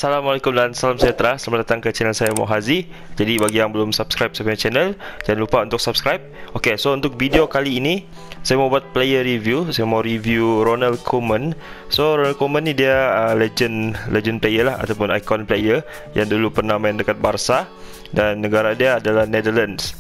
Assalamualaikum dan salam sejahtera. Selamat datang ke channel saya Mohazi. Jadi bagi yang belum subscribe saya punya channel, jangan lupa untuk subscribe. Okay, so untuk video kali ini saya mau buat player review. Saya mau review Ronald Koeman. So Ronald Koeman ni dia legend player lah, ataupun icon player yang dulu pernah main dekat Barca, dan negara dia adalah Netherlands.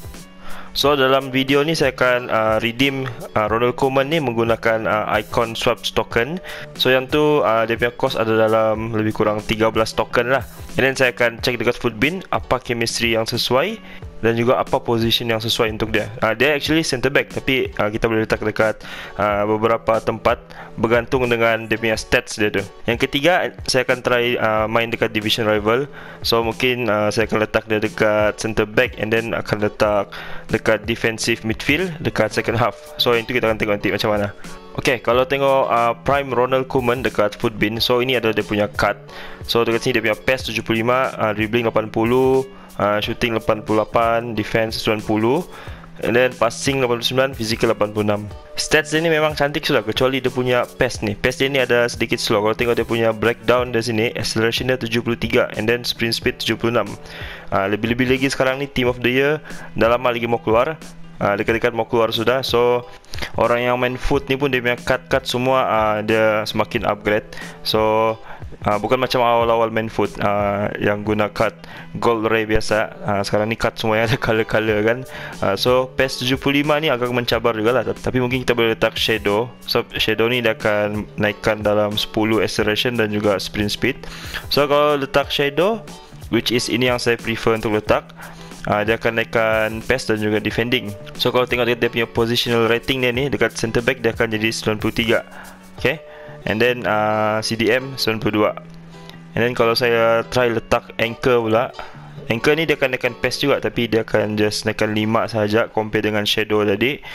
So dalam video ni saya akan redeem Ronald Koeman ni menggunakan icon swaps token. So yang tu dia punya cost ada dalam lebih kurang 13 token lah. And then saya akan check dekat Footbin apa chemistry yang sesuai dan juga apa position yang sesuai untuk dia. Dia actually center back, tapi kita boleh letak dekat beberapa tempat bergantung dengan dia punya stats dia tu. Yang ketiga, saya akan try main dekat division rival. So mungkin saya akan letak dia dekat center back, and then akan letak dekat defensive midfield dekat second half. So yang tu kita akan tengok nanti macam mana. Okay, kalau tengok prime Ronald Koeman dekat Footbin, so ini ada dia punya card. So dekat sini dia punya pace 75, dribbling 80, shooting 88, defense 90, and then passing 89, physical 86. Stats dia ni memang cantik sudah, kecuali dia punya pace ni. Pace dia ni ada sedikit slow. Kalau tengok dia punya breakdown di sini, acceleration dia 73, and then sprint speed 76. Lebih-lebih lagi sekarang ni team of the year dah lama lagi mau keluar. Dekat-dekat mau keluar sudah. So orang yang main foot ni pun dia punya cut semua dia semakin upgrade. So bukan macam awal-awal main foot yang guna cut gold ray biasa. Sekarang ni cut semua yang ada color-color kan. So pace 75 ni agak mencabar juga lah, tapi mungkin kita boleh letak shadow. So shadow ni dia akan naikkan dalam 10 acceleration dan juga sprint speed. So kalau letak shadow, which is ini yang saya prefer untuk letak, dia akan naikkan pace dan juga defending. So kalau tengok dia punya positional rating dia ni, dekat center back dia akan jadi 93. Okay, and then CDM 92. And then kalau saya try letak anchor pula, anchor ni dia akan naikkan pace juga, tapi dia akan just naikkan 5 sahaja compare dengan shadow tadi.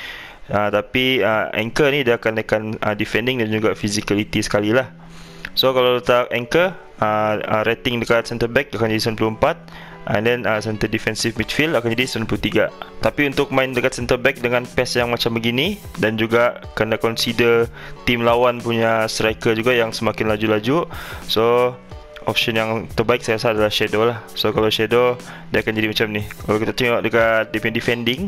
Tapi anchor ni dia akan naikkan defending dan juga physicality sekali lah. So kalau letak anchor, rating dekat center back akan jadi 94, and then center defensive midfield akan jadi 93. Tapi untuk main dekat center back dengan pace yang macam begini, dan juga kena consider tim lawan punya striker juga yang semakin laju-laju, so option yang terbaik saya rasa adalah shadow lah. So kalau shadow dia akan jadi macam ni. Kalau kita tengok dekat dia punya defending,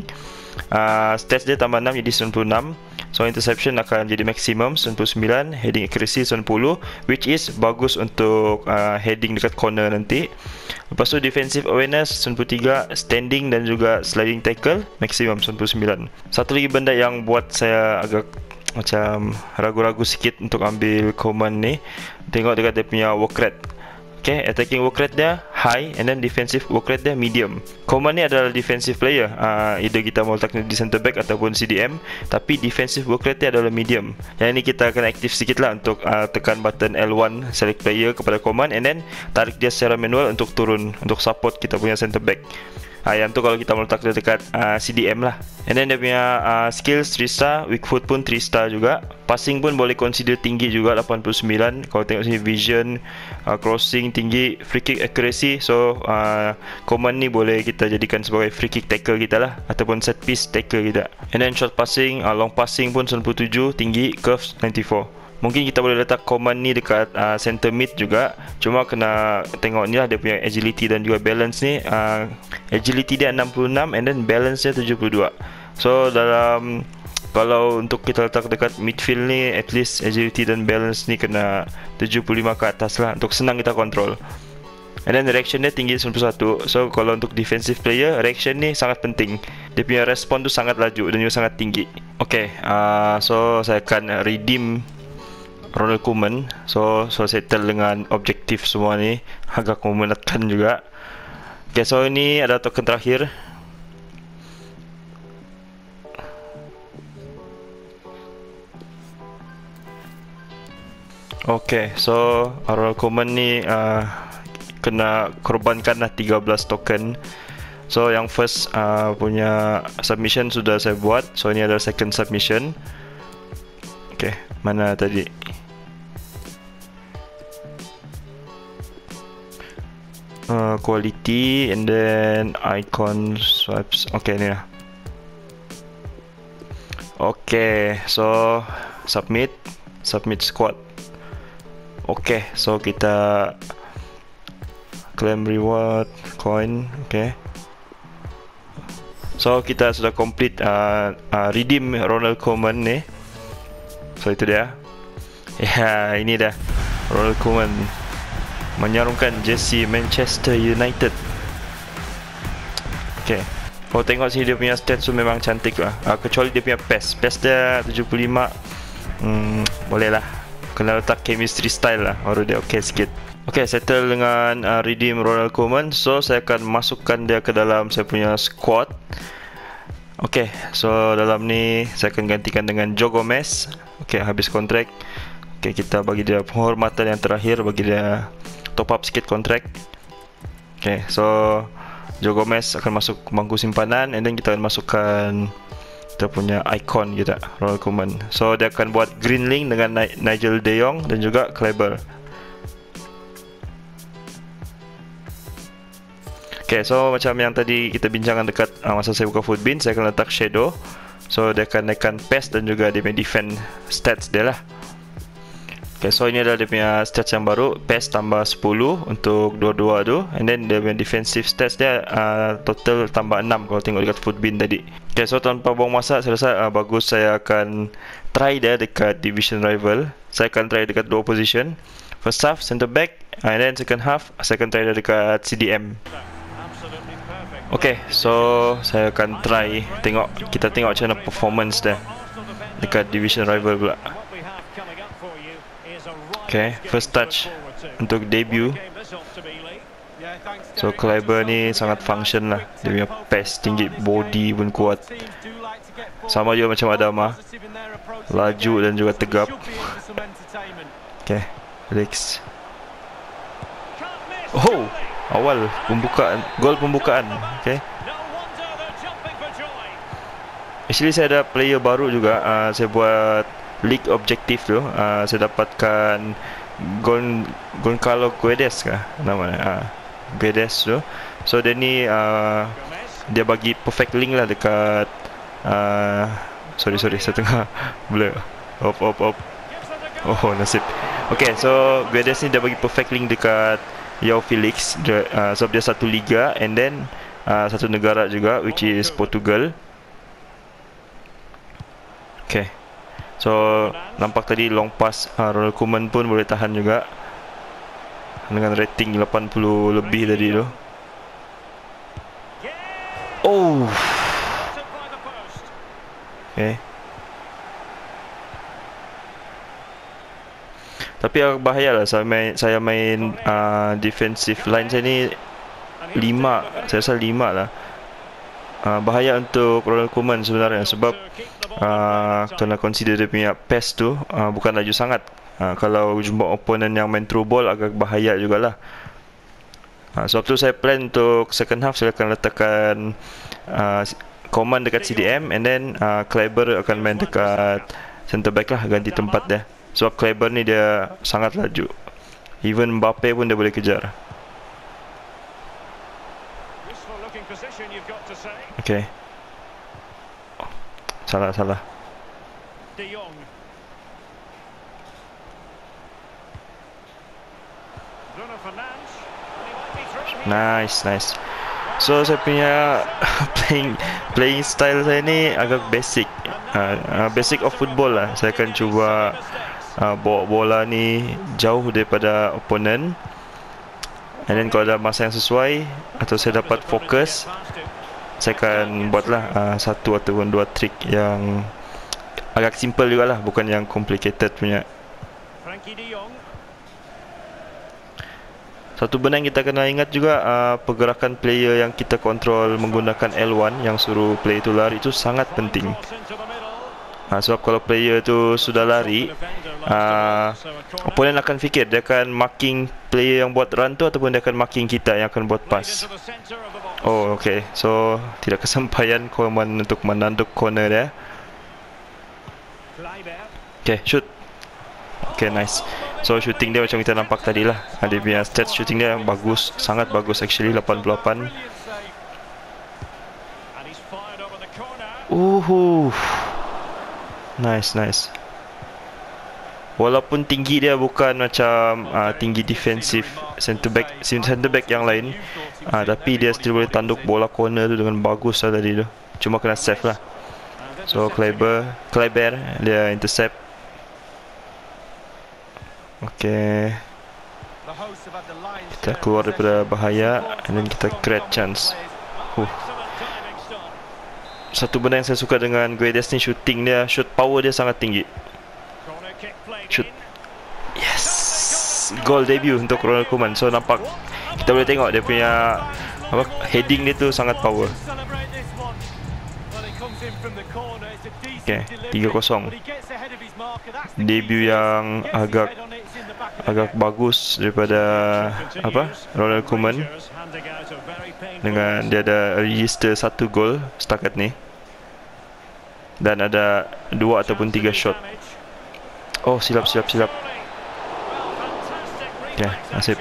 stats dia tambah 6 jadi 96. So interception akan jadi maximum 99, heading accuracy 90, which is bagus untuk heading dekat corner nanti. Lepas tu defensive awareness 93, standing dan juga sliding tackle maximum 99. Satu lagi benda yang buat saya agak macam ragu-ragu sikit untuk ambil Koeman ni, tengok dekat dia punya work rate. Okay, attacking work rate dia high, and then defensive work rate dia medium. Koeman ni adalah defensive player, either kita mau letak di center back ataupun CDM, tapi defensive work rate dia adalah medium. Yang ini kita akan aktif sikit lah untuk tekan button L1 select player kepada Koeman, and then tarik dia secara manual untuk turun, untuk support kita punya center back. Yang tu kalau kita mau letak dia dekat CDM lah. And then dia punya skills 3 star, weak foot pun 3 star juga. Passing pun boleh consider tinggi juga, 89. Kalau tengok sini vision, crossing tinggi, free kick accuracy. So Koeman ni boleh kita jadikan sebagai free kick tackle kita lah, ataupun set piece tackle kita. And then short passing, long passing pun 97, tinggi, curve 94. Mungkin kita boleh letak Koeman ni dekat center mid juga. Cuma kena tengok ni lah dia punya agility dan juga balance ni. Agility dia 66, and then balance dia 72. So dalam, kalau untuk kita letak dekat midfield ni, at least agility dan balance ni kena 75 ke atas lah, untuk senang kita control. And then reaction dia tinggi 91. So kalau untuk defensive player, reaction ni sangat penting. Dia punya respon tu sangat laju dan juga sangat tinggi. Okay, so saya akan redeem Ronald Koeman. So settle dengan objektif semua ni, agak memenatkan juga. Okay, so ini ada token terakhir. Okay, so Ronald Koeman ni kena korbankan lah 13 token. So yang first punya submission sudah saya buat. So ini adalah second submission. Okay, mana tadi? Quality, and then icon swaps. Okay, ni lah. Okay, so submit squad. Okay, so kita Claim reward coin. Okay. So kita sudah complete redeem Ronald Koeman ni. So itu dia. Ya, ini dah Ronald Koeman menyarungkan jersey Manchester United. Okay. Kalau tengok sini dia punya stats tu memang cantik lah. Kecuali dia punya PES. PES dia 75. Boleh lah. Kena letak chemistry style lah, baru dia okay sikit. Okay, settle dengan redeem Ronald Koeman. So saya akan masukkan dia ke dalam saya punya squad. Okay, so dalam ni saya akan gantikan dengan Joe Gomez. Okay, habis kontrak. Okay, kita bagi dia penghormatan yang terakhir, bagi dia top up sikit kontrak. Okay, so Joe Gomez akan masuk bangku simpanan, and then kita akan masukkan kita punya icon kita, Ronald Koeman. So dia akan buat green link dengan Nigel De Jong dan juga Kleber. Okay, so macam yang tadi kita bincangkan dekat masa saya buka Foodbin, saya akan letak shadow. So dia akan naikkan pace dan juga dia punya defend stats dia lah. Okay, so ini adalah dia punya stats yang baru. Pace tambah 10 untuk dua-dua tu. And then dia punya defensive stats dia total tambah 6 kalau tengok dekat Foodbin tadi. Okay, so tanpa buang masa, saya rasa bagus saya akan try dia dekat division rival. Saya akan try dekat dua position. First half, center back. And then second half, saya akan try dia dekat CDM. Okay, so saya akan try kita tengok macam mana performance dia dekat division rival pula. Okay, first touch untuk debut. So Kleber ni sangat function lah. Dia punya pace tinggi, body pun kuat. Sama juga macam Adama, laju dan juga tegap. Okay, Alex. Oh, awal pembukaan, gol pembukaan. Okay. Actually saya ada player baru juga. Saya buat league objektif tu. Saya dapatkan Goncalo Guedes kah namanya. Guedes tu. So dia ni dia bagi perfect link lah dekat sorry saya tengah blur. Op. Oh, nasib. Okay, so Guedes ni dia bagi perfect link dekat João Felix, sebab dia satu liga and then satu negara juga, which is Portugal. Okay, so nampak tadi long pass Ronald Koeman pun boleh tahan juga dengan rating 80 lebih tadi tu. Oh, okay. Tapi agak bahaya lah saya main defensive line saya ni 5. Saya rasa 5 lah. Bahaya untuk Ronald Koeman sebenarnya, sebab kena consider dia punya pace tu bukan laju sangat. Kalau jumpa opponent yang main through ball agak bahaya jugalah. Sebab tu saya plan untuk second half saya akan letakkan Koeman dekat CDM, and then Kleber akan main dekat center back lah, ganti tempat dia. Sebab Kleber ni dia sangat laju. Even Mbappe pun dia boleh kejar. Okay. Oh, salah. Nice. So saya punya playing style saya ni agak basic. Basic of football lah. Saya akan cuba bawa bola ni jauh daripada opponent, and then kalau ada masa yang sesuai atau saya dapat fokus, saya akan buatlah satu ataupun dua trik yang agak simple juga lah, bukan yang complicated punya. Satu benda yang kita kena ingat juga, pergerakan player yang kita kontrol menggunakan L1 yang suruh player itu lari, itu sangat penting. Sebab kalau player tu sudah lari, opponent akan fikir dia akan marking player yang buat run tu, ataupun dia akan marking kita yang akan buat pass. Oh, okay. So tidak kesampaian Koeman untuk menanduk corner dia. Okay, shoot. Okay, nice. So shooting dia macam kita nampak tadi lah. Dia punya stats shooting dia bagus, sangat bagus actually, 88. Nice. Walaupun tinggi dia bukan macam tinggi defensif center back yang lain, tapi dia still boleh tanduk bola corner tu dengan bagus lah tadi tu. Cuma kena save lah. So Kleber dia intercept. Okay, kita keluar daripada bahaya dan kita create chance. Satu benda yang saya suka dengan Guedes ni, shooting dia, shoot power dia sangat tinggi. Shoot. Yes. Goal debut untuk Ronald Koeman. So nampak, kita boleh tengok dia punya heading dia tu sangat power. Okay, 3-0. Debut yang agak bagus daripada Ronald Koeman. Dengan dia ada register 1 gol setakat ni. Dan ada 2 ataupun 3 shot. Oh, silap. Okay, nasib.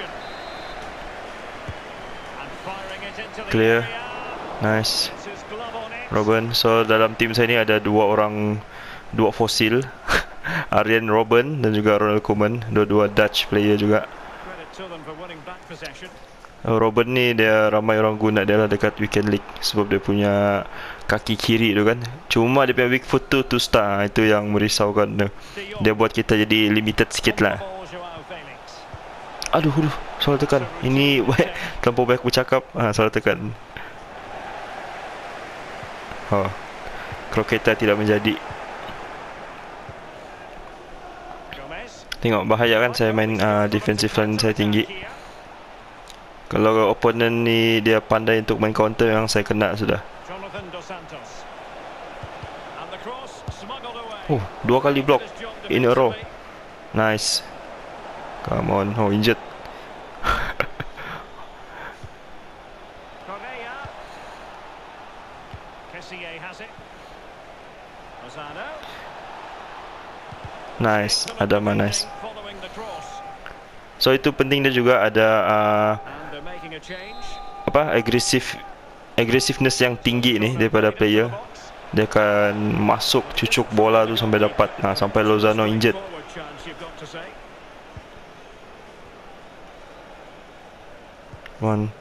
Clear. Nice. Robben. So dalam tim saya ni ada 2 fosil. Arjen Robben dan juga Ronald Koeman. Dua-dua Dutch player juga. Robben ni dia ramai orang guna dia lah dekat Weekend League sebab dia punya kaki kiri tu kan. Cuma dia punya weak foot tu star, itu yang merisaukan dia. Dia buat kita jadi limited sikit lah. Aduh, salah tekan. Ini terlampau banyak bercakap. Salah tekan. Kroketa tidak menjadi. Tengok bahaya kan saya main defensive line saya tinggi. Kalau opponent ni dia pandai untuk main counter, yang saya kena sudah. 2 kali block in a row. Nice. Come on. Oh, injured. Nice. Adama nice. So itu penting dia juga ada aggressiveness yang tinggi ni daripada player. Dia akan masuk cucuk bola tu sampai dapat. Sampai Lozano injured. One.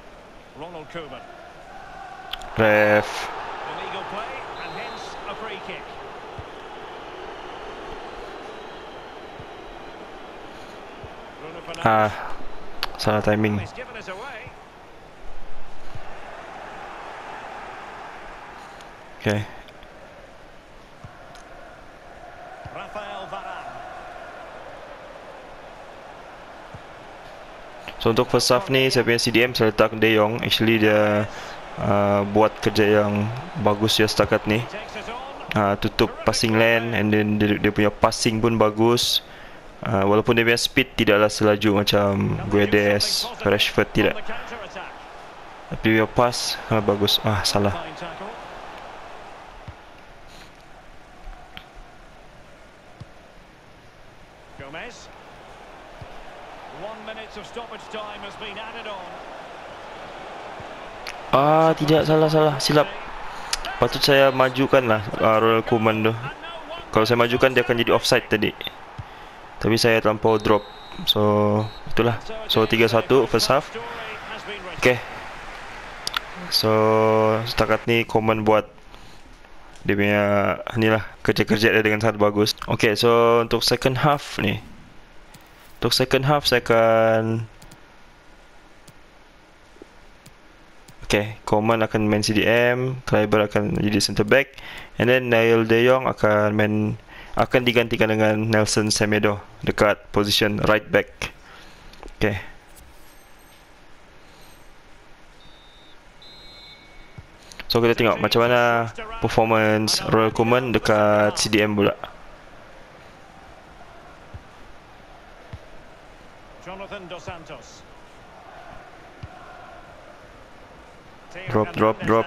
Ref. Salah timing. Okay. So untuk first half ni saya punya CDM saya letak De Jong. Actually dia buat kerja yang bagus ya setakat ni. Tutup passing lane, and then dia punya passing pun bagus. Walaupun dia punya speed tidaklah selaju macam Guedes, Rashford, tidak. Tapi dia pass bagus. Salah. Tidak, salah, silap. Patut saya majukan lah Ronald Koeman tu. Kalau saya majukan dia akan jadi offside tadi. Tapi saya terlampau drop. So itulah. So 3-1 first half. Okay. So setakat ni Koeman buat dia punya inilah kerja-kerja dia dengan sangat bagus. Okay, so untuk second half ni, untuk second half saya akan Koeman akan main CDM, Kleber akan jadi center back, and then Neil De Jong akan digantikan dengan Nelson Semedo dekat position right back. Okay. So kita tengok macam mana performance Ronald Koeman dekat CDM pula. Drop.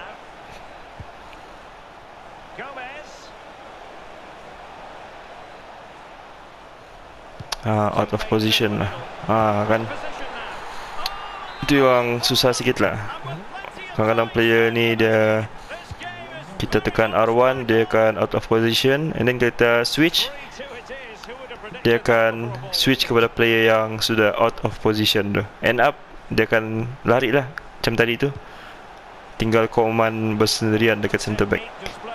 Out of position lah. Kan itu yang susah sikit lah. Kadang-kadang player ni dia, kita tekan R1 dia akan out of position, and then kita switch, dia akan switch kepada player yang sudah out of position tu. End up dia akan lari lah macam tadi tu. Tinggal Coman bersendirian dekat centre back.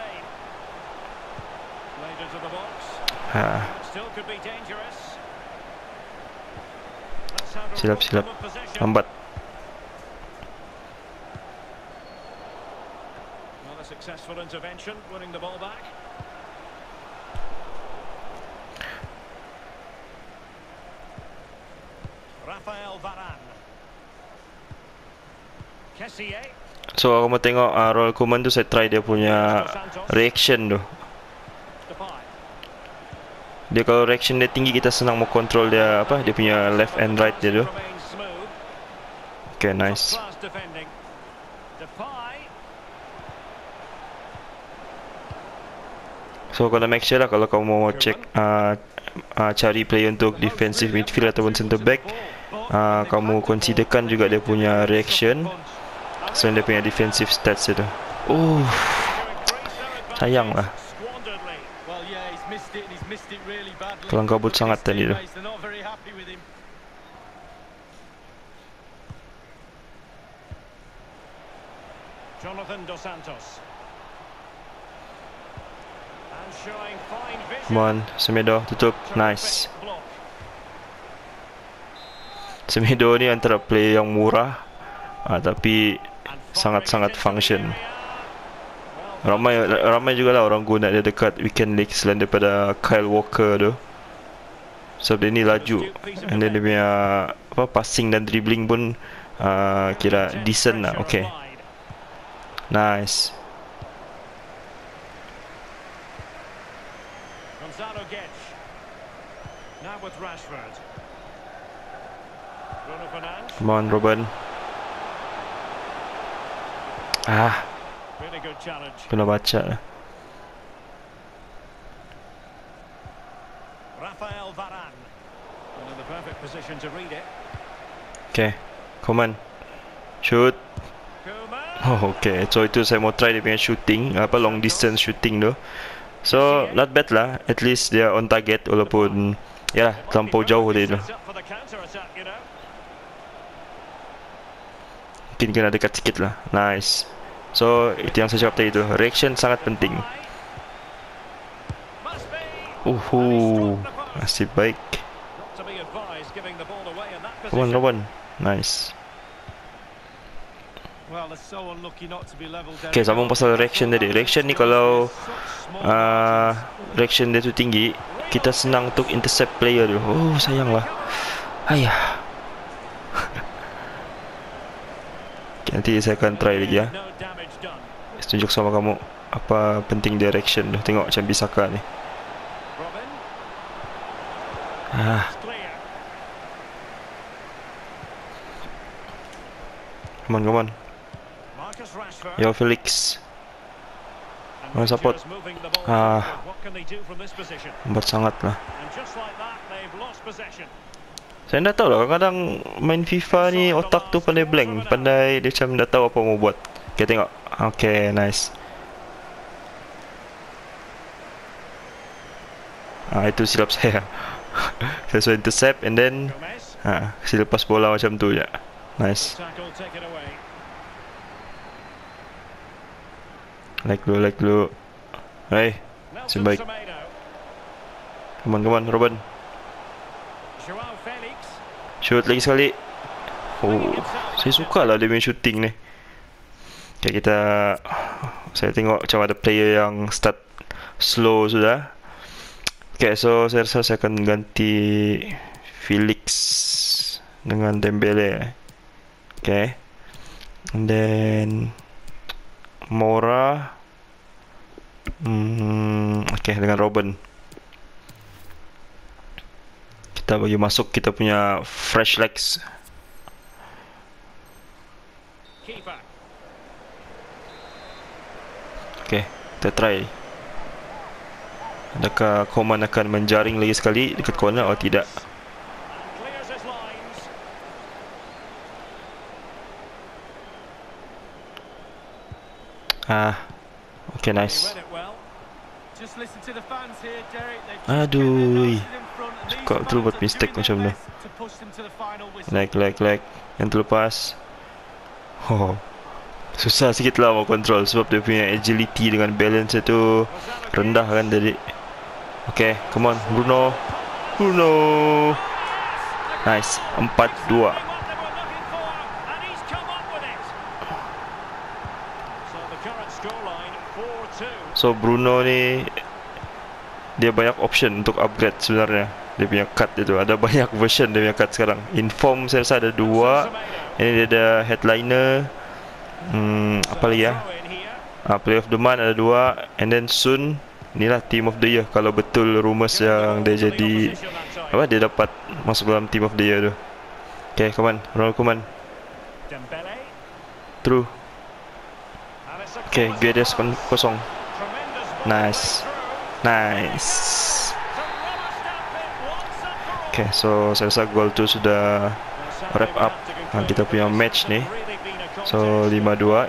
Silap. Lambat. Successful intervention, winning the ball back. Rafael Varane. Kessié. So aku mau tengok Ronald Koeman tu, saya try dia punya reaction tu. Dia kalau reaction dia tinggi, kita senang mau control dia apa, dia punya left and right dia tu. Okay, nice. So kau nak make sure lah kalau kau mau check cari player untuk defensive midfield ataupun centre back, kamu considerkan juga dia punya reaction selain dia punya defensive stats itu. Sayang lah. Kelang kabut sangat tadi tu. Jonathan Dos Santos. Come on, Semedo tutup. Nice. Semedo ni antara player yang murah, tapi sangat-sangat function. Ramai juga lah orang guna dia dekat Weekend League selain daripada Kyle Walker tu. Sebab dia ni laju, and then dia punya apa, passing dan dribbling pun kira decent lah. Okay, nice. Come on, Robin. Kena baca lah. Rafael Varane. In the perfect position to read it. Okay, come on. Shoot. Oh, okay. So itu saya mau try dia punya shooting, apa long distance shooting tu. So not bad lah. At least dia on target walaupun ya terlampau jauh dia tu. Mungkin kena dekat sikit lah. Nice. So itu yang saya cakap tadi tu. Reaction sangat penting. Nasib baik. Come on, Robin. Nice. Okay, sambung pasal reaction tadi. Reaction ni kalau reaction dia tu tinggi, kita senang untuk intercept player tu. Sayang lah. Ayah. Okay, nanti saya akan try lagi ya. Tunjuk sama kamu apa penting dia reaction tu. Tengok macam Bisaka ni. Come on. Yo Felix. Mana support? Lambat sangat lah. Saya dah tahu lah, kadang main FIFA ni otak tu pandai blank. Pandai dia macam dah tahu apa mau buat. Okay, tengok. Okay, nice. Itu silap saya. Saya sudah intercept and then kasi lepas bola macam tu je. Nice. Like dulu. Hey, si baik. Come on, Robin. Shoot lagi sekali. Saya suka lah dia punya shooting ni. Okay, saya tengok macam ada player yang start slow sudah. Okay, so saya rasa saya akan ganti Felix dengan Dembele. Okay, and then Moura. Okay, dengan Robin. Kita bagi masuk kita punya fresh legs. Okay, kita try. Adakah Coman akan menjaring lagi sekali dekat corner atau tidak? Okay, nice. Aduh, suka betul buat mistake macam tu. Lag. Yang terlepas. Oh, susah sikit lah mau control sebab dia punya agility dengan balance itu rendah kan tadi. Okay, come on Bruno. Nice, 4-2. So Bruno ni dia banyak option untuk upgrade sebenarnya. Dia punya card itu ada banyak version dia punya card sekarang. Inform saya rasa ada 2. Ini dia ada headliner. Apa lagi ya? Player of the month ada 2. And then soon inilah team of the year kalau betul rumours yang dia jadi apa dia dapat masuk dalam team of the year tu. Okay, come on, Ronald Koeman. True. Okay, Guedes kosong. Nice. Okay, so saya rasa gol tu sudah wrap up kita punya match ni. So 5-2.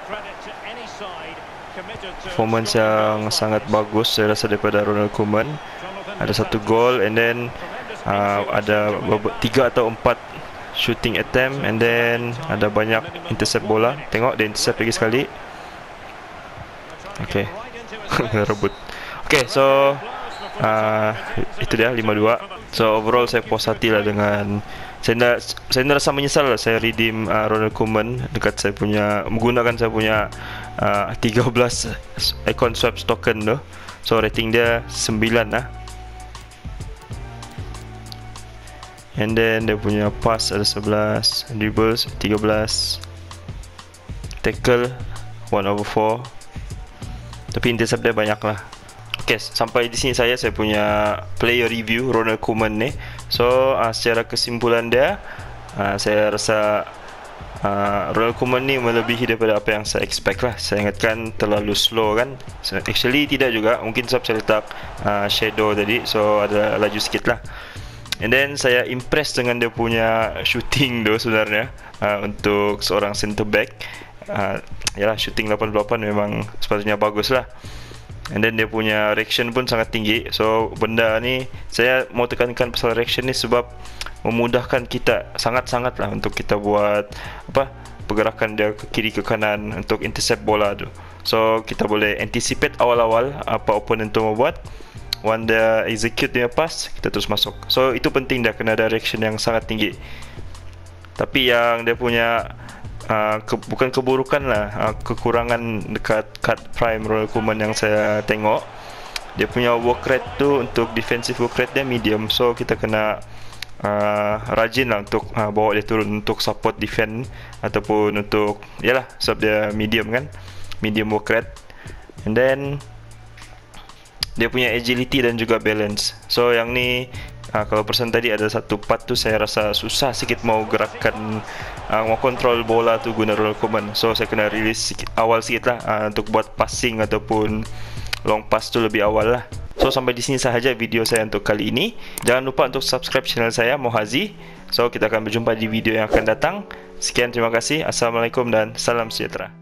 Performance yang sangat bagus saya rasa daripada Ronald Koeman. Ada 1 gol and then ada 3 atau 4 shooting attempt and then ada banyak intercept bola. Tengok dia intercept lagi sekali. Okay. Rebut. Okay, so itu dia 5-2. So overall saya puas hati lah dengan saya rasa menyesal lah saya redeem Ronald Koeman dekat saya punya menggunakan saya punya 13 icon swaps token tu. So rating dia 9 lah. And then dia punya pass ada 11, dribbles 13, tackle 1/4. Tapi intercept dia banyak lah. Okay, sampai di sini saya punya player review Ronald Koeman ni. So secara kesimpulan dia saya rasa Ronald Koeman ni melebihi daripada apa yang saya expect lah. Saya ingatkan terlalu slow kan. So, actually tidak juga. Mungkin sebab saya letak shadow tadi, so ada laju sikit lah. And then saya impressed dengan dia punya shooting tu sebenarnya. Untuk seorang center back, yalah shooting 88 memang sepatutnya bagus lah. And then dia punya reaction pun sangat tinggi. So benda ni saya mau tekankan pasal reaction ni sebab memudahkan kita sangat-sangat lah untuk kita buat pergerakan dia ke kiri ke kanan untuk intercept bola tu. So kita boleh anticipate awal-awal apa opponent tu mau buat. Once dia execute dia pass, kita terus masuk. So itu penting dah, kena ada reaction yang sangat tinggi. Tapi yang dia punya bukan keburukan lah, kekurangan dekat card prime Ronald Koeman yang saya tengok, dia punya work rate tu untuk defensive work rate dia medium. So kita kena rajin lah untuk bawa dia turun untuk support defend ataupun untuk yalah sebab dia medium kan, medium work rate. And then dia punya agility dan juga balance. So yang ni kalau persen tadi ada satu part tu saya rasa susah sikit mau gerakkan, mau kontrol bola tu guna Ronald Koeman. So saya kena release awal sikit lah untuk buat passing ataupun long pass tu lebih awal lah. So sampai di sini sahaja video saya untuk kali ini. Jangan lupa untuk subscribe channel saya Mohazi. So kita akan berjumpa di video yang akan datang. Sekian, terima kasih. Assalamualaikum dan salam sejahtera.